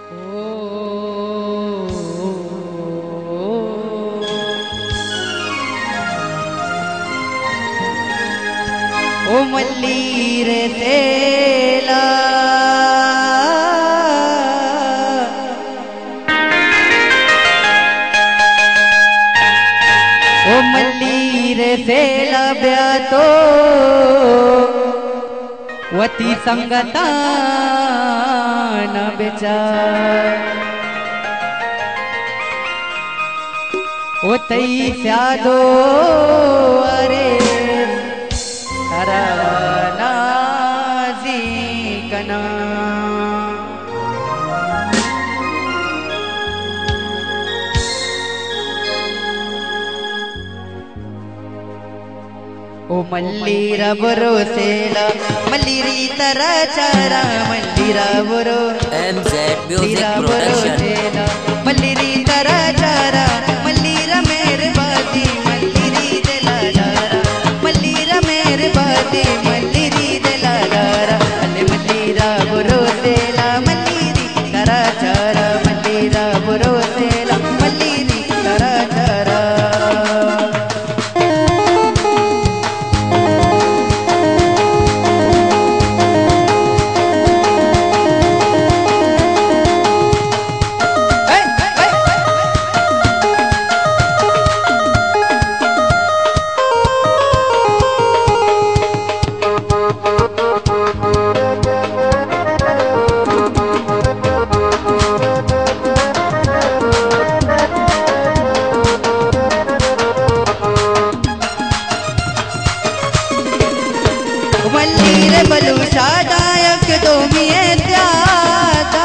ओ मल्लीर तेला ओ मल्लीर तेला ब्या तो वती संगता न बेचा ओ तई स्यादो अरे नाजी कना ओ मल्लीरा बरोसेला मल्लीरी तरह चारा मल्लीरा बरो MZ Music Production मल्लीरी तरह चारा मल्लीरा मेरे बाती मल्लीरी दिला दारा मल्लीरा मेरे बाती मल्लीरी दिला दारा मल्लीरा बरोसेला मल्लीरी तरह चारा मल्लीरा बरोसेला मल्लीरी तरह चारा मल्लीरे बलू शादायक दो मिये त्यादा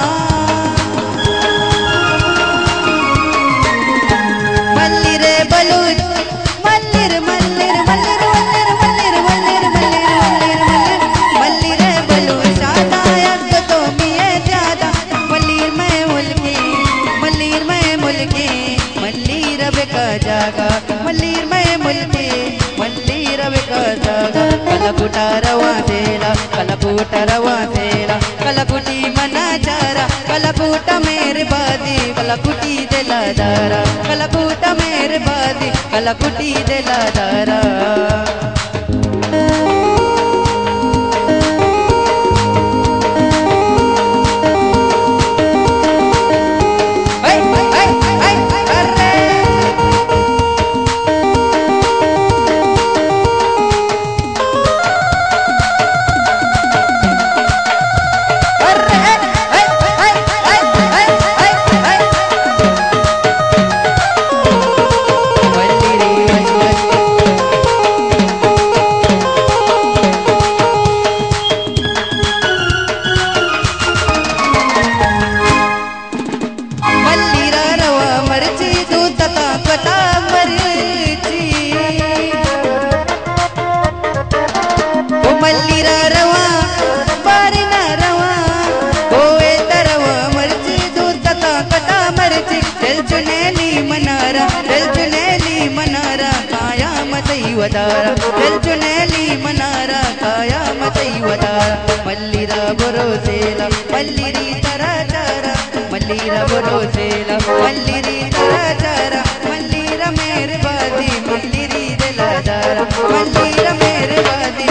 मल्लीरे बलू मल्लीर मल्लीर मल्लीर मल्लीर मल्लीर मल्लीर मल्लीर मल्लीर मल्लीरे बलू शादायक दो मिये त्यादा मल्लीर में मुल्की मल्लीर बेका जागा मल्लीर में मुल्की मल्लीर बेका जागा कलकुटारवा सेला कलकुटी मना चारा कलकुटा मेरे बादी कलकुटी दिला दारा कलकुटा मेरे बादी कलकुटी दिला दारा मल्लीरा रवा बारिना रवा कोए तरवा मर्ची दूध तता कटा मर्ची चल चुनेली मनारा काया मतई वदारा चल चुनेली मनारा काया मतई वदारा मल्लीरा बरोसेला मल्लीरी तरह चारा मल्लीरा बरोसेला मल्लीरी तरह चारा मल्लीरा मेरे बादी मल्लीरी दिला दारा मल्लीरा मेरे बादी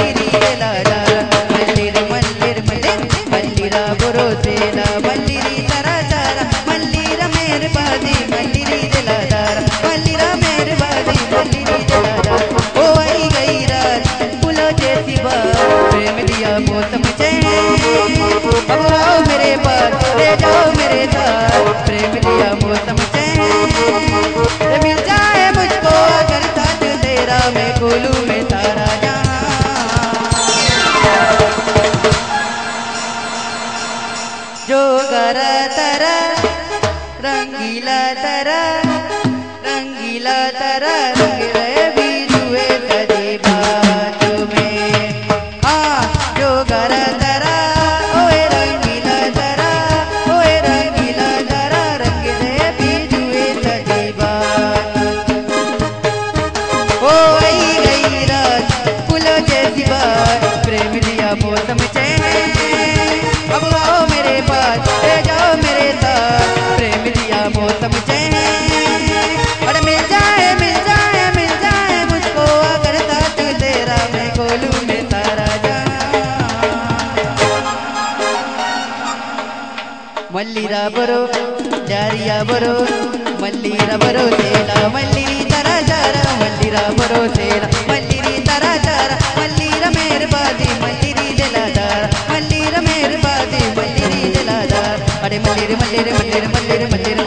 मल्लीरा बरोसेला मल्लीरी तरह चारा मल्लीरा मेरे बादी मल्लीरी दिला दारा मल्लीरा मेरे बादी मल्लीरी दिला दारा ओ आई गई रात फूलों जैसी बात प्रेम दिया मौसम चैन अब आओ मेरे पास ले जाओ मेरे साथ प्रेम दिया मौसम चैन मिल जाए मुझको अगर साथ तेरा मैं कोलू में तारा जो गरा तरा रंगीला तरा रंग रहे बीजुए सजे बातों में जो गरा तरा ओए रंगीला तरा रंग रहे बीजुए सजे बात ओ आई गई रात फूलों जैसी बात प्रेम लिया मौसम चैन अब आओ मेरे पास ले जाओ मल्लीरा बरो जारिया बरो मल्लीरा बरो तेला मल्लीरी तरा जारा मल्लीरा बरो तेला मल्लीरी तरा जारा मल्लीरा मेहरबादी मल्लीरी दिलादार मल्लीरा मेहरबादी मल्लीरी दिलादार अरे मल्लीरे मल्लीरे मल्लीरे मल्लीरे मल्लीरे